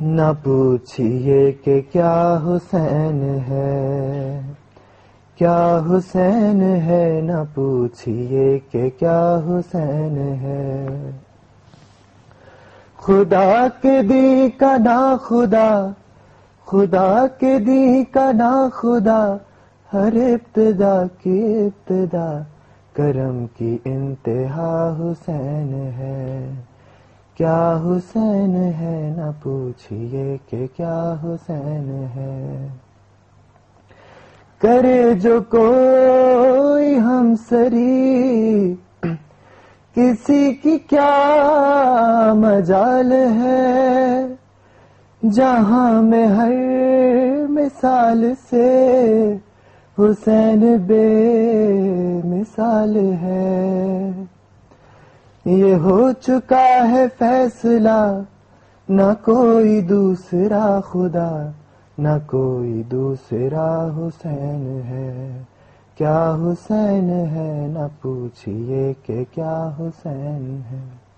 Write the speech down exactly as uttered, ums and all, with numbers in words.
نہ پوچھئے کہ کیا حسین ہے، کیا حسین ہے، نہ پوچھئے کہ کیا حسین ہے۔ خدا کے دی کا نا خدا، خدا کے دی کا نا خدا، ہر ابتدا کی ابتدا، کرم کی انتہا حسین ہے۔ کیا حسین ہے، نہ پوچھئے کہ کیا حسین ہے۔ کرے جو کوئی ہمسری، کسی کی کیا مجال ہے، جہاں میں ہر مثال سے حسین بے مثال ہے۔ یہ ہو چکا ہے فیصلہ، نہ کوئی دوسرا خدا، نہ کوئی دوسرا حسین ہے۔ کیا حسین ہے، نہ پوچھئے کہ کیا حسین ہے۔